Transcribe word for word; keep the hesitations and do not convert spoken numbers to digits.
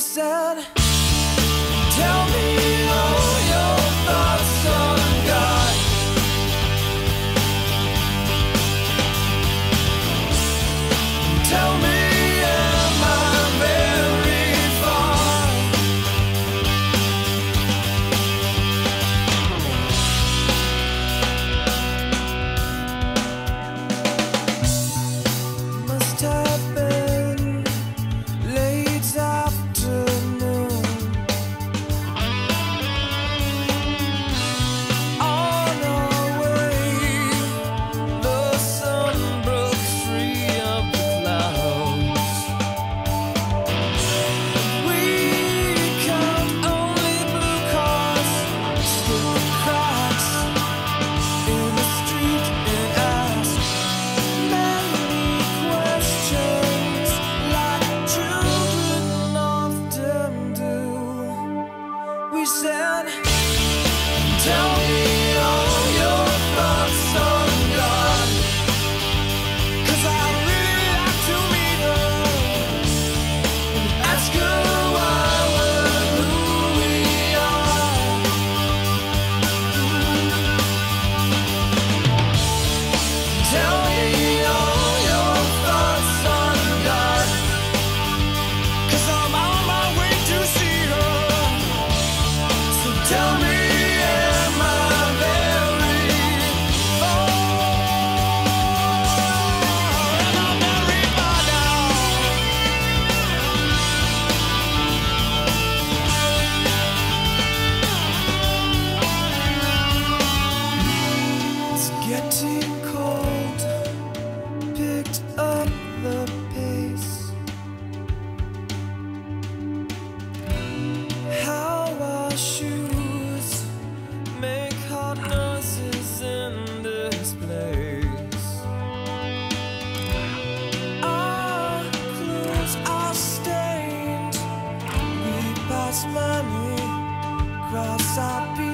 said, tell me all your thoughts on God. Tell me, am I very far? Must have been late afternoon. On our way, the sun broke free of the clouds. We count only blue cars, skip cracks in the street, and ask many questions like children often do. We said, tell me all your thoughts on God, 'cause I'd really like to meet her and ask her why we're who we are. Tell me all your thoughts on God, 'cause I'm on my way to see her. So tell me, am I very far? Am I very far now? It's getting cold, picked up the pace. How our shoes make hot noises in this place. Our clothes are stained. We pass money, cross our beat.